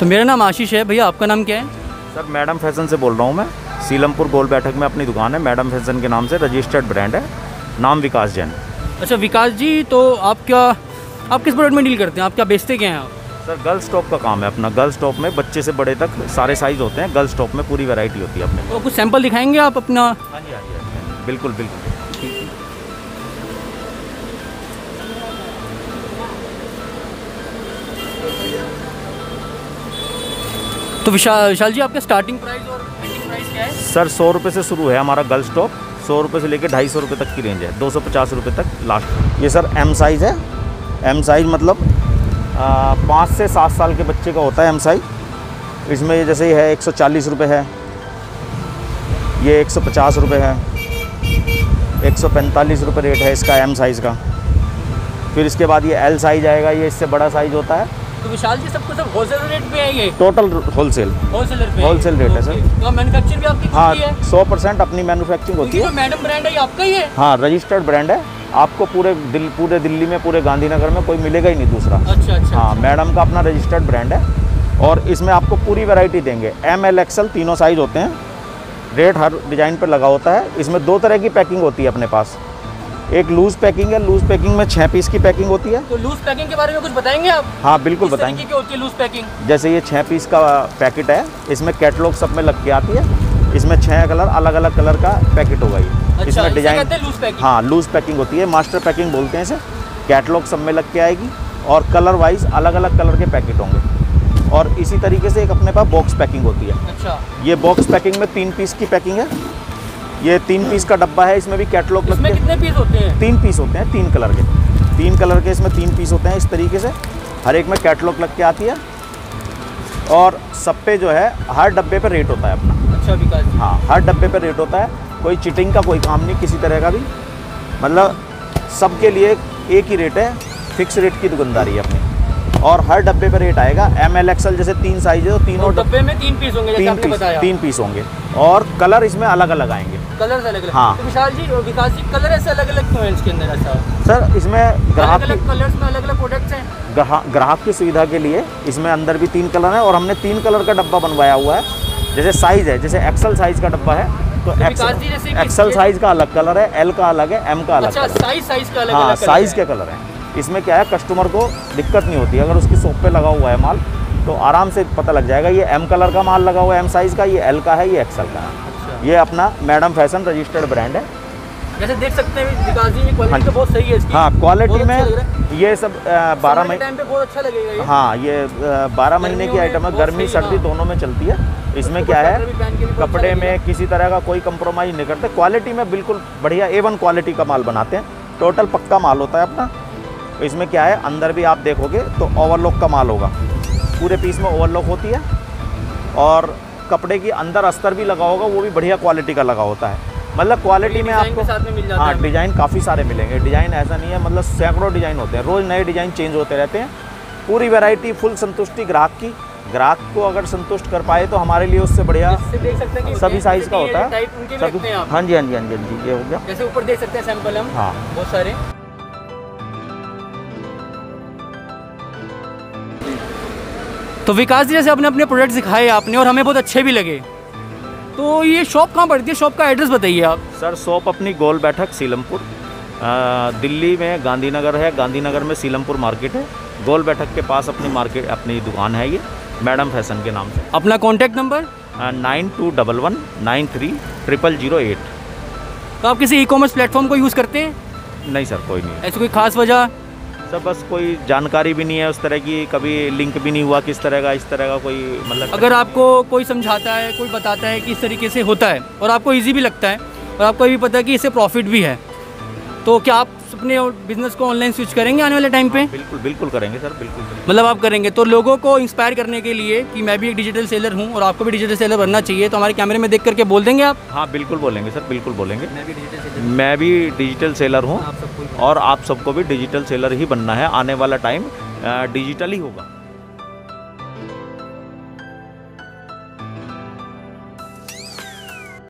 तो मेरा नाम आशीष है। भैया आपका नाम क्या है? सर मैडम फैशन से बोल रहा हूँ मैं। सीलमपुर गोल बैठक में अपनी दुकान है, मैडम फैशन के नाम से रजिस्टर्ड ब्रांड है, नाम विकास जैन। अच्छा विकास जी, तो आप किस प्रोडक्ट में डील करते हैं? आप क्या बेचते क्या हैं आप? सर गर्ल्स टॉप का काम है अपना। गर्ल्स टॉप में बच्चे से बड़े तक सारे साइज़ होते हैं। गर्ल्स टॉप में पूरी वैरायटी होती है अपने। तो कुछ सैंपल दिखाएंगे आप अपना? हाँ जी, हाँ जी, बिल्कुल बिल्कुल। तो विशाल जी, आपका स्टार्टिंग प्राइस और एंडिंग प्राइस क्या है? सर 100 रुपये से शुरू है हमारा गर्ल्स टॉप। 100 रुपये से लेकर 250 रुपये तक की रेंज है, 250 रुपये तक लास्ट। ये सर एम साइज़ है। एम साइज़ मतलब 5 से 7 साल के बच्चे का होता है एम साइज़। इसमें जैसे ये है 140 रुपये है, ये 150 रुपये है, 145 रुपये रेट है इसका एम साइज़ का। फिर इसके बाद ये एल साइज़ आएगा, ये इससे बड़ा साइज़ होता है। तो विशाल जी सब होलसेल रेट पे है ये? टोटल होलसेल रेट है सर। तो मैन्युफैक्चर भी आपकी हाँ, है? 100% अपनी मैन्युफैक्चरिंग होती है। मैडम ब्रांड है ये आपका ही है? हाँ, रजिस्टर्ड ब्रांड है। आपको पूरे दिल्ली में, पूरे गांधीनगर में कोई मिलेगा ही नहीं दूसरा। अच्छा। हाँ, मैडम का अपना रजिस्टर्ड ब्रांड है और इसमें आपको पूरी वैरायटी देंगे। एम एल एक्सएल तीनों साइज़ होते हैं। रेट हर डिज़ाइन पर लगा होता है। इसमें 2 तरह की पैकिंग होती है अपने पास। एक लूज़ पैकिंग है, लूज़ पैकिंग में 6 पीस की पैकिंग होती है। तो लूज़ पैकिंग के बारे में कुछ बताएंगे आप? हाँ बिल्कुल बताएंगे। क्या होती है लूज़ पैकिंग? जैसे ये 6 पीस का पैकेट है, इसमें कैटलॉग सब में लग के आती है। इसमें 6 कलर, अलग अलग कलर का पैकेट होगा ये। अच्छा, इसमें डिजाइन लूज़ पैकिंग? हाँ, लूज़ पैकिंग होती है, मास्टर पैकिंग बोलते हैं इसे। कैटलॉग सब में लग के आएगी और कलर वाइज अलग अलग कलर के पैकेट होंगे। और इसी तरीके से एक अपने पास बॉक्स पैकिंग होती है। अच्छा, ये बॉक्स पैकिंग में 3 पीस की पैकिंग है। ये 3 पीस का डब्बा है, इसमें भी कैटलॉग लगते हैं। कितने पीस होते हैं? 3 पीस होते हैं, 3 कलर के। 3 कलर के इसमें 3 पीस होते हैं इस तरीके से। हर एक में कैटलॉग लग के आती है और सब पे जो है हर डब्बे पे रेट होता है अपना। अच्छा विकास जी। हाँ, हर डब्बे पे रेट होता है। कोई चीटिंग का कोई काम नहीं किसी तरह का भी। मतलब सबके लिए एक ही रेट है, फिक्स रेट की दुकानदारी है अपनी। और हर डब्बे पे रेट आएगा। एम एल एक्सएल जैसे 3 साइज है तो तीनों डब्बे में 3 पीस होंगे जैसे आपने बताया। 3 पीस होंगे और कलर इसमें अलग अलग आएंगे। कलर अलग अलग? हाँ। तो विशाल जी, विकास जी, कलर ऐसे अलग अलग क्यों है इसके अंदर? ऐसा सर इसमें ग्राहक अलग कलर्स में अलग अलग प्रोडक्ट्स हैं। ग्राहक की सुविधा के लिए इसमें अंदर भी 3 कलर है और हमने 3 कलर का डब्बा बनवाया हुआ है। जैसे साइज़ है, जैसे एक्सल साइज़ का डब्बा है तो एक्सल साइज़ का अलग कलर है, एल का अलग है, एम का अलग। अच्छा, साइज़ का अलग? हाँ, साइज़ के कलर हैं। इसमें क्या है, कस्टमर को दिक्कत नहीं होती। अगर उसकी शॉप पे लगा हुआ है माल तो आराम से पता लग जाएगा ये एम कलर का माल लगा हुआ है, एम साइज़ का, ये एल का है, ये एक्सल का है। अच्छा। ये अपना मैडम फैशन रजिस्टर्ड ब्रांड है। जैसे देख सकते हैं विकास जी, ये क्वालिटी तो बहुत सही है इसकी। हाँ, क्वालिटी में ये सब 12 महीने टाइम पे बहुत अच्छा लगेगा ये। हाँ, ये 12 महीने की आइटम है। गर्मी सर्दी दोनों में चलती है। इसमें क्या है, कपड़े में किसी तरह का कोई कंप्रोमाइज़ नहीं करते। क्वालिटी में बिल्कुल बढ़िया A1 क्वालिटी का माल बनाते हैं। टोटल पक्का माल होता है अपना। इसमें क्या है, अंदर भी आप देखोगे तो ओवरलॉक का माल होगा। पूरे पीस में ओवरलॉक होती है और कपड़े की अंदर अस्तर भी लगा होगा, वो भी बढ़िया क्वालिटी का लगा होता है। मतलब क्वालिटी में आपको हाँ, डिज़ाइन काफ़ी सारे मिलेंगे। डिज़ाइन ऐसा नहीं है, मतलब सैकड़ों डिज़ाइन होते हैं, रोज़ नए डिज़ाइन चेंज होते रहते हैं। पूरी वैरायटी, फुल संतुष्टि ग्राहक की। ग्राहक को अगर संतुष्ट कर पाए तो हमारे लिए उससे बढ़िया। देख सकते हैं कि सभी साइज़ का होता है। हाँ जी, हाँ जी, हाँ जी, ये हो गया। जैसे ऊपर देख सकते हैं सैंपल हम। हाँ, बहुत सारे। तो विकास जी, जैसे आपने अपने प्रोडक्ट्स दिखाए आपने और हमें बहुत अच्छे भी लगे, तो ये शॉप कहाँ पड़ती है? शॉप का एड्रेस बताइए आप। सर शॉप अपनी गोल बैठक सीलमपुर, दिल्ली में गांधीनगर है। गांधीनगर में सीलमपुर मार्केट है। गोल बैठक के पास अपनी दुकान है ये, मैडम फैशन के नाम से। अपना कॉन्टैक्ट नंबर? 9211930008। तो आप किसी ई-कॉमर्स प्लेटफॉर्म को यूज़ करते हैं? नहीं सर, कोई नहीं। ऐसी कोई खास वजह? सर बस कोई जानकारी भी नहीं है उस तरह की, कभी लिंक भी नहीं हुआ किस तरह का, इस तरह का कोई मतलब। अगर आपको कोई समझाता है, कोई बताता है कि इस तरीके से होता है और आपको ईजी भी लगता है और आपको ये भी पता है कि इससे प्रॉफिट भी है, तो क्या आप अपने बिजनेस को ऑनलाइन स्विच करेंगे आने वाले टाइम पे? बिल्कुल बिल्कुल करेंगे सर, बिल्कुल। मतलब आप करेंगे? तो लोगों को इंस्पायर करने के लिए कि मैं भी एक डिजिटल सेलर हूँ और आपको भी डिजिटल सेलर बनना चाहिए, तो हमारे कैमरे में देख करके बोल देंगे आप? हाँ बिल्कुल बोलेंगे सर, बिल्कुल बोलेंगे। मैं भी डिजिटल सेलर हूँ और आप सबको भी डिजिटल सेलर ही बनना है। आने वाला टाइम डिजिटल ही होगा।